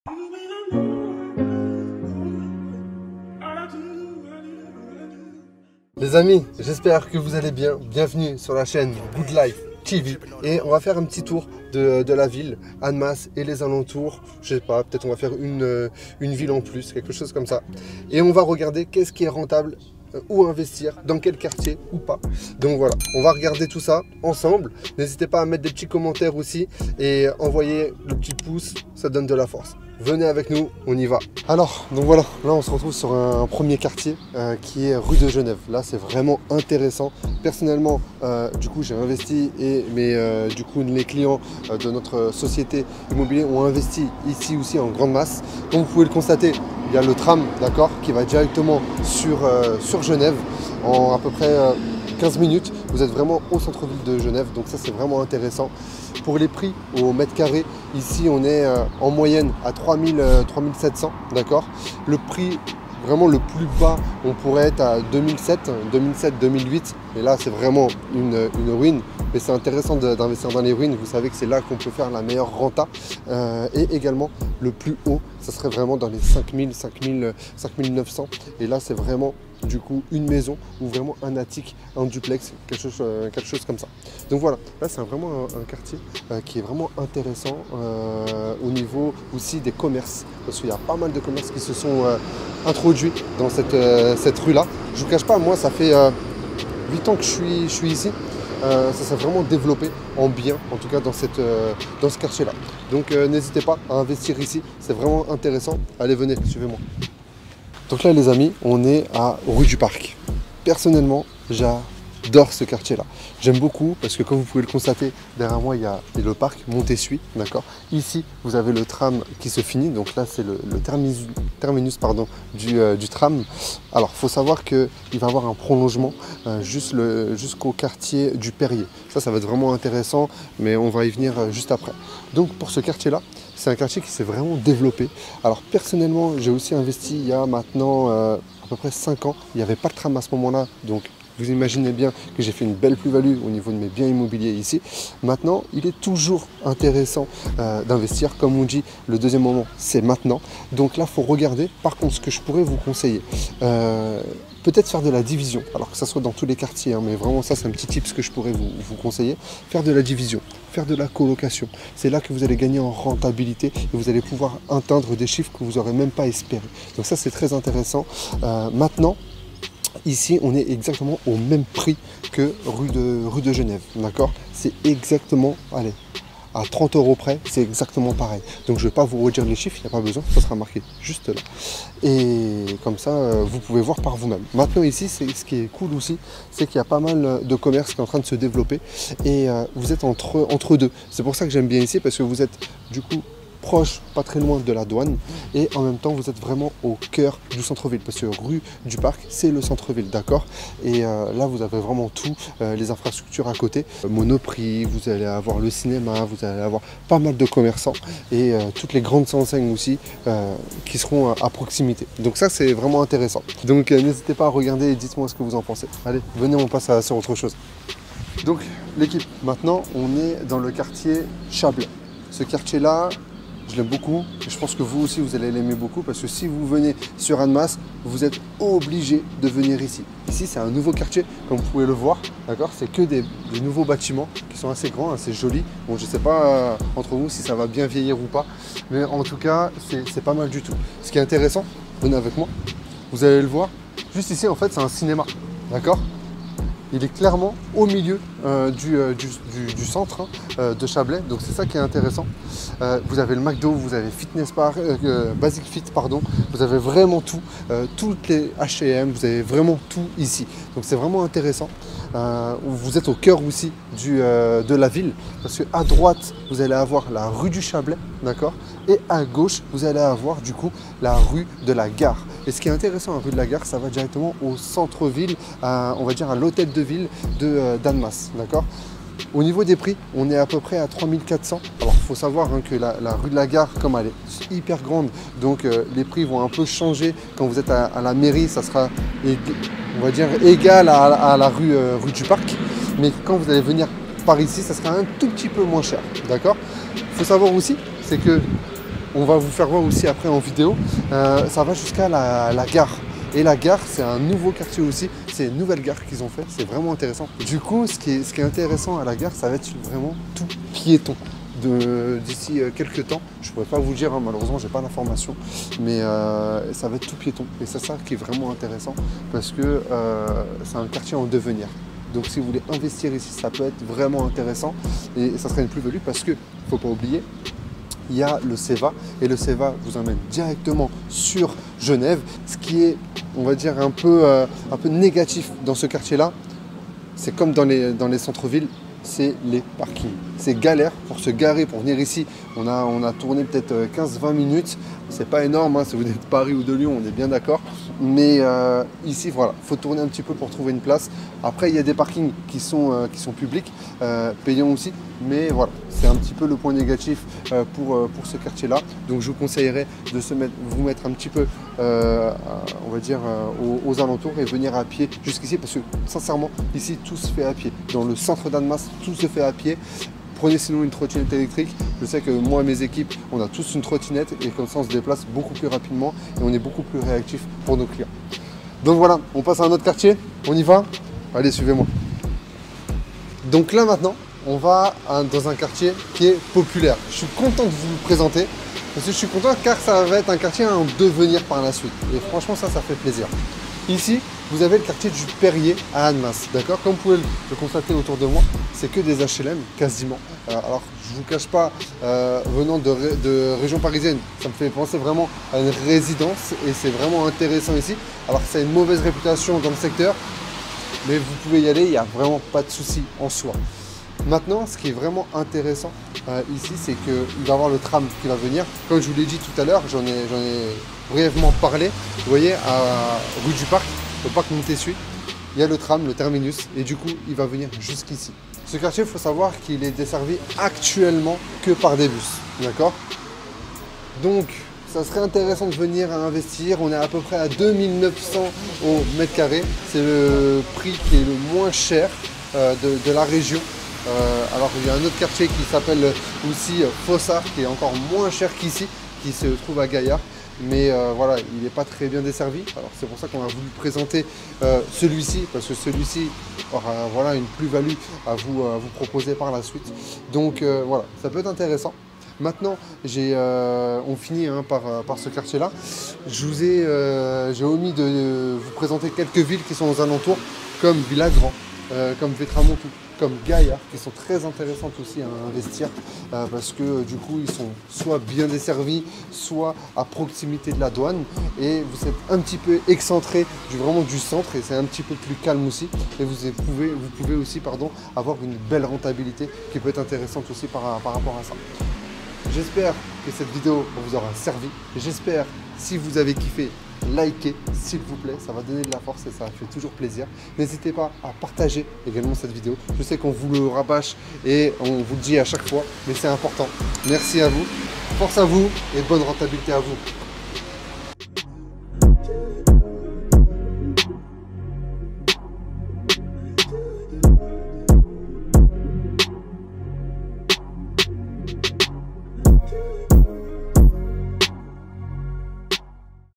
Les amis, j'espère que vous allez bien. Bienvenue sur la chaîne Good Life TV. Et on va faire un petit tour de la ville, Annemasse et les alentours. Je sais pas, peut-être on va faire une ville en plus, quelque chose comme ça. Et on va regarder qu'est-ce qui est rentable, où investir, dans quel quartier ou pas. Donc voilà, on va regarder tout ça ensemble. N'hésitez pas à mettre des petits commentaires aussi et envoyer le petit pouce, ça donne de la force. Venez avec nous, on y va. Alors, donc voilà, là on se retrouve sur un premier quartier qui est rue de Genève. Là c'est vraiment intéressant. Personnellement, du coup j'ai investi du coup les clients de notre société immobilière ont investi ici aussi en grande masse. Comme vous pouvez le constater, il y a le tram, d'accord, qui va directement sur Genève en à peu près 15 minutes. Vous êtes vraiment au centre-ville de Genève, donc ça c'est vraiment intéressant. Pour les prix au mètre carré, ici on est en moyenne à 3700, d'accord. Le prix vraiment le plus bas, on pourrait être à 2007-2008, et là c'est vraiment une ruine. Mais c'est intéressant d'investir dans les ruines, vous savez que c'est là qu'on peut faire la meilleure renta. Et également le plus haut, ça serait vraiment dans les 5000, 5900. Et là c'est vraiment du coup une maison ou vraiment un attique, un duplex, quelque chose comme ça. Donc voilà, là c'est vraiment un quartier qui est vraiment intéressant au niveau aussi des commerces, parce qu'il y a pas mal de commerces qui se sont introduits dans cette rue là. Je vous cache pas, moi ça fait 8 ans que je suis ici. Ça s'est vraiment développé en bien, en tout cas dans ce quartier là. Donc n'hésitez pas à investir ici, c'est vraiment intéressant. Allez, venez, suivez-moi. Donc là les amis, on est à rue du Parc. Personnellement, j'adore ce quartier là. J'aime beaucoup parce que comme vous pouvez le constater, derrière moi il y a le parc Montessuie, d'accord. Ici vous avez le tram qui se finit, donc là c'est le terminus pardon, du tram. Alors il faut savoir qu'il va y avoir un prolongement jusqu'au quartier du Perrier. Ça va être vraiment intéressant, mais on va y venir juste après. Donc pour ce quartier là, c'est un quartier qui s'est vraiment développé. Alors personnellement, j'ai aussi investi il y a maintenant à peu près 5 ans. Il n'y avait pas de tram à ce moment-là, donc vous imaginez bien que j'ai fait une belle plus-value au niveau de mes biens immobiliers ici. Maintenant, il est toujours intéressant d'investir. Comme on dit, le deuxième moment, c'est maintenant. Donc là, il faut regarder. Par contre, ce que je pourrais vous conseiller, peut-être faire de la division, alors que ça soit dans tous les quartiers, hein, mais vraiment ça c'est un petit tip que je pourrais vous conseiller. Faire de la division, faire de la colocation. C'est là que vous allez gagner en rentabilité et vous allez pouvoir atteindre des chiffres que vous n'aurez même pas espéré. Donc ça c'est très intéressant. Maintenant, ici, on est exactement au même prix que rue de Genève, d'accord. C'est exactement, allez, à 30 € près, c'est exactement pareil. Donc je ne vais pas vous redire les chiffres, il n'y a pas besoin, ça sera marqué juste là. Et comme ça, vous pouvez voir par vous-même. Maintenant ici, ce qui est cool aussi, c'est qu'il y a pas mal de commerces qui est en train de se développer et vous êtes entre deux. C'est pour ça que j'aime bien ici, parce que vous êtes du coup proche, pas très loin de la douane, et en même temps vous êtes vraiment au cœur du centre-ville, parce que rue du Parc c'est le centre-ville, d'accord. Et là vous avez vraiment tout, les infrastructures à côté, Monoprix, vous allez avoir le cinéma, vous allez avoir pas mal de commerçants et toutes les grandes enseignes aussi qui seront à proximité. Donc ça c'est vraiment intéressant. Donc n'hésitez pas à regarder et dites-moi ce que vous en pensez. Allez, venez, on passe sur autre chose. Donc l'équipe, maintenant on est dans le quartier Chablais. Ce quartier là, je l'aime beaucoup, et je pense que vous aussi vous allez l'aimer beaucoup, parce que si vous venez sur Annemasse, vous êtes obligé de venir ici. Ici c'est un nouveau quartier, comme vous pouvez le voir, d'accord. C'est que des nouveaux bâtiments qui sont assez grands, assez jolis. Bon, je sais pas entre vous si ça va bien vieillir ou pas, mais en tout cas c'est pas mal du tout. Ce qui est intéressant, venez avec moi, vous allez le voir, juste ici en fait c'est un cinéma, d'accord. Il est clairement au milieu du centre de Chablais, donc c'est ça qui est intéressant. Vous avez le McDo, vous avez Fitness Park, Basic Fit, pardon. Vous avez vraiment tout, toutes les H&M, vous avez vraiment tout ici. Donc c'est vraiment intéressant. Vous êtes au cœur aussi de la ville, parce qu'à droite vous allez avoir la rue du Chablais, d'accord, et à gauche vous allez avoir du coup la rue de la Gare. Et ce qui est intéressant, la rue de la Gare, ça va directement au centre-ville, on va dire à l'hôtel de ville d'Annemasse, d'accord. Au niveau des prix, on est à peu près à 3400. Alors il faut savoir que la rue de la Gare, comme elle est hyper grande, donc les prix vont un peu changer. Quand vous êtes à la mairie, ça sera, on va dire, égal à la rue du Parc. Mais quand vous allez venir par ici, ça sera un tout petit peu moins cher, d'accord. Il faut savoir aussi, c'est que on va vous faire voir aussi après en vidéo, ça va jusqu'à la gare. Et la gare, c'est un nouveau quartier aussi, c'est une nouvelle gare qu'ils ont fait, c'est vraiment intéressant. Du coup, ce qui est intéressant à la gare, ça va être vraiment tout piéton. D'ici quelques temps, je ne pourrais pas vous le dire, hein, malheureusement j'ai pas l'information, mais ça va être tout piéton et c'est ça qui est vraiment intéressant parce que c'est un quartier en devenir. Donc si vous voulez investir ici, ça peut être vraiment intéressant et ça serait une plus-value parce que, faut pas oublier, il y a le CEVA et le CEVA vous emmène directement sur Genève, ce qui est, on va dire, un peu négatif dans ce quartier-là. C'est comme dans les centres-villes, c'est les parkings. C'est galère pour se garer, pour venir ici. On a tourné peut-être 15-20 minutes. C'est pas énorme, hein, si vous êtes de Paris ou de Lyon, on est bien d'accord. Mais ici, voilà, il faut tourner un petit peu pour trouver une place. Après, il y a des parkings qui sont publics, payants aussi. Mais voilà, c'est un petit peu le point négatif pour ce quartier-là. Donc, je vous conseillerais de vous mettre un petit peu, on va dire, aux alentours et venir à pied jusqu'ici. Parce que, sincèrement, ici, tout se fait à pied. Dans le centre d'Annemasse, tout se fait à pied. Prenez sinon une trottinette électrique. Je sais que moi et mes équipes, on a tous une trottinette et comme ça on se déplace beaucoup plus rapidement et on est beaucoup plus réactif pour nos clients. Donc voilà, on passe à un autre quartier. On y va? Allez, suivez-moi. Donc là maintenant, on va dans un quartier qui est populaire. Je suis content de vous le présenter parce que je suis content car ça va être un quartier en devenir par la suite. Et franchement ça fait plaisir. Ici, vous avez le quartier du Perrier à Annemasse, d'accord? Comme vous pouvez le constater autour de moi, c'est que des HLM, quasiment. Alors, je ne vous cache pas, venant de région parisienne, ça me fait penser vraiment à une résidence et c'est vraiment intéressant ici. Alors, ça a une mauvaise réputation dans le secteur, mais vous pouvez y aller, il n'y a vraiment pas de souci en soi. Maintenant, ce qui est vraiment intéressant ici, c'est qu'il va y avoir le tram qui va venir. Comme je vous l'ai dit tout à l'heure, j'en ai brièvement parlé. Vous voyez, à rue du Parc, au parc Montessuie, il y a le tram, le terminus, et du coup, il va venir jusqu'ici. Ce quartier, il faut savoir qu'il est desservi actuellement que par des bus, d'accord? Donc, ça serait intéressant de venir à investir. On est à peu près à 2900 au mètre carré. C'est le prix qui est le moins cher de la région. Alors il y a un autre quartier qui s'appelle aussi Fossard, qui est encore moins cher qu'ici, qui se trouve à Gaillard. Mais voilà, il n'est pas très bien desservi. Alors c'est pour ça qu'on a voulu présenter celui-ci, parce que celui-ci aura voilà, une plus-value à vous proposer par la suite. Donc voilà, ça peut être intéressant. Maintenant, on finit hein, par ce quartier-là. J'ai omis de vous présenter quelques villes qui sont aux alentours, comme Villagrand, comme Vétramontou, comme Gaillard, qui sont très intéressantes aussi à investir parce que du coup ils sont soit bien desservis, soit à proximité de la douane et vous êtes un petit peu excentré vraiment du centre et c'est un petit peu plus calme aussi et vous pouvez aussi avoir une belle rentabilité qui peut être intéressante aussi par rapport à ça. J'espère que cette vidéo vous aura servi. J'espère, si vous avez kiffé, likez s'il vous plaît, ça va donner de la force et ça fait toujours plaisir. N'hésitez pas à partager également cette vidéo. Je sais qu'on vous le rabâche et on vous le dit à chaque fois, mais c'est important. Merci à vous, force à vous et bonne rentabilité à vous.